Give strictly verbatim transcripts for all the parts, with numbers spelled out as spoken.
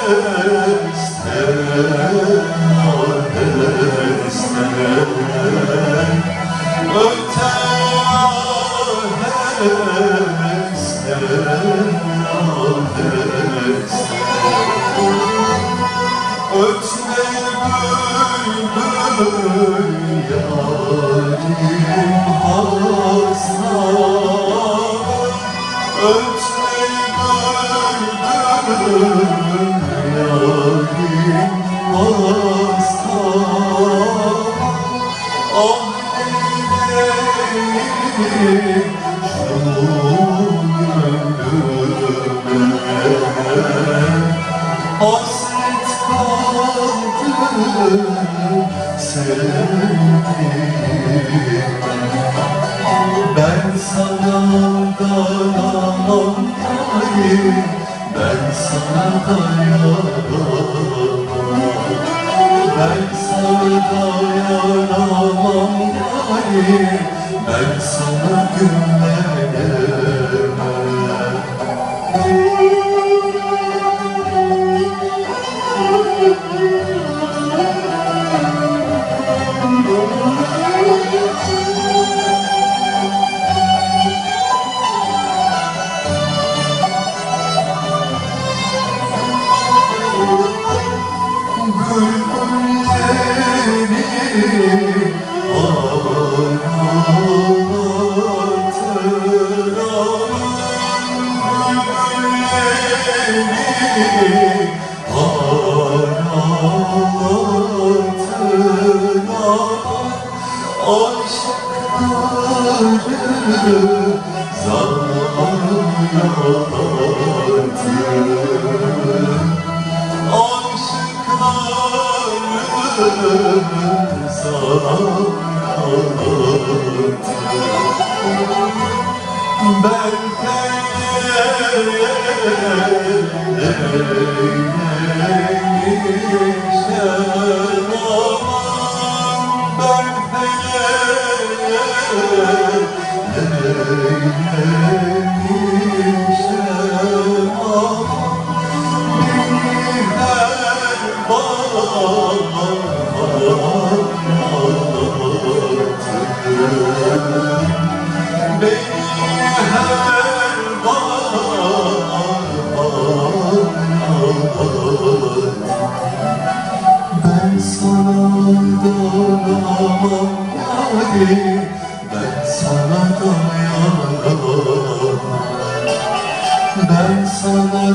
Hasret kaldı sevdiğim. Ben sana dayanamam yarim, ben sana dayanamam. Ben sana dayanamam yarim, ben sana güvenemem. Ben sana dayanamam yarim, ben sana dayanamam. Ben sana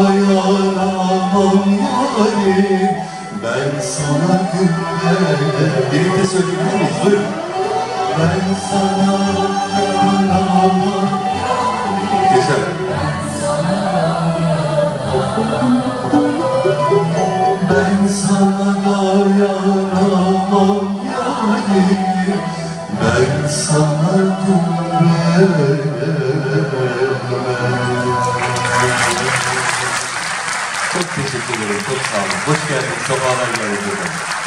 dayanamam yarim, ben sana güvenemem. Birlikte söyleyebilir miyiz? Buyurun. Ben sana dayanamam yarim. Yaşar. Ben sana dayanamam yarim, ben sana güvenemem. Çok teşekkür ederim, çok sağ olun. Hoş geldiniz, sabahlar geldiniz.